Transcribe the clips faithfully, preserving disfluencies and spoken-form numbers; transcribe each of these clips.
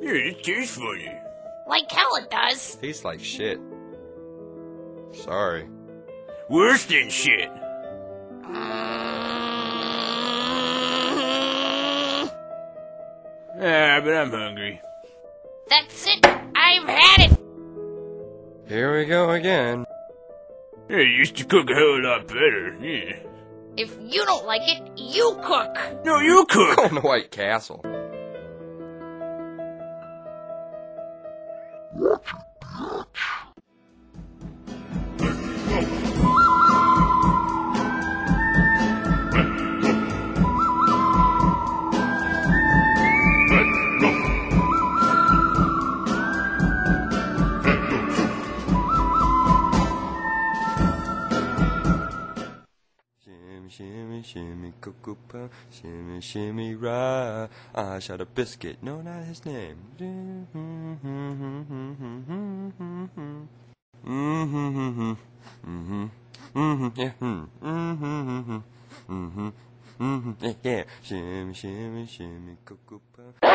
Yeah, it tastes funny. Like hell it does. Tastes like shit. Sorry. Worse than shit. Ah, but I'm hungry. That's it. I've had it. Here we go again. Yeah, you used to cook a hell of a lot better, yeah. If you don't like it, you cook. No, you cook! Going to White Castle. Shimmy, shimmy, cuckoo pie, shimmy, shimmy, rah. I shot a biscuit, no, not his name. Yeah, yeah, shimmy, shimmy, shimmy, cuckoo pie.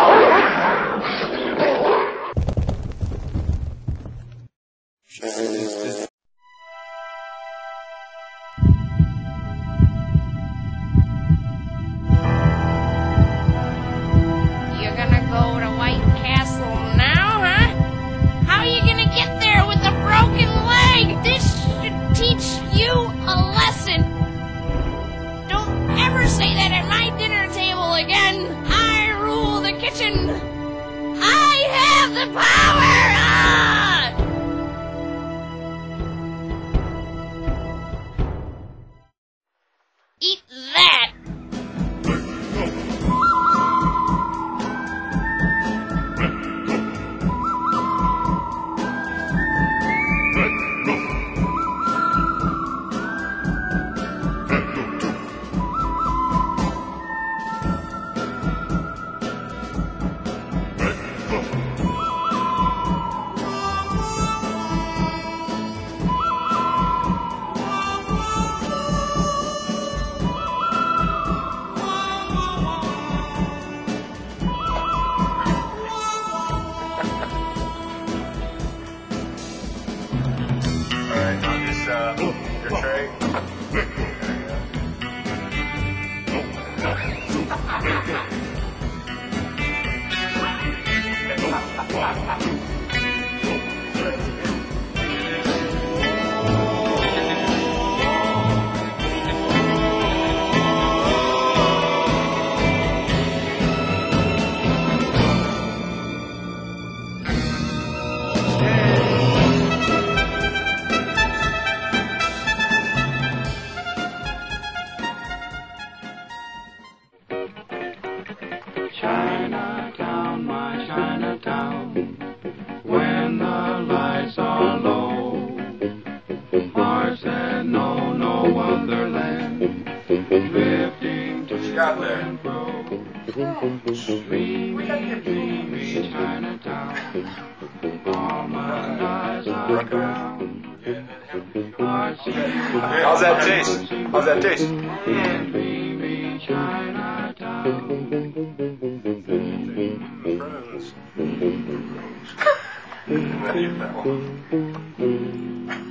Say that at my dinner table again. I rule the kitchen. I have the power. Ah! Eat that. Uh, your tray. Chinatown, my Chinatown, when the lights are low, hearts that know no other land, drifting to and fro, dreamy, dreamy Chinatown, all my eyes are brown, hearts How's that taste? How's that taste? in dreamy Chinatown. Friends.